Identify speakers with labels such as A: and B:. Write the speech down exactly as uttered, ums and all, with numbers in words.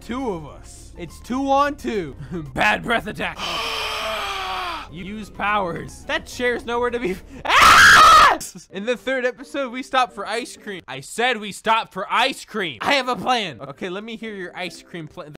A: two of us. It's two on two. Bad breath attack. Use powers. That chair's nowhere to be. Ah! In the third episode, we stopped for ice cream. I said we stopped for ice cream. I have a plan. Okay, let me hear your ice cream plan.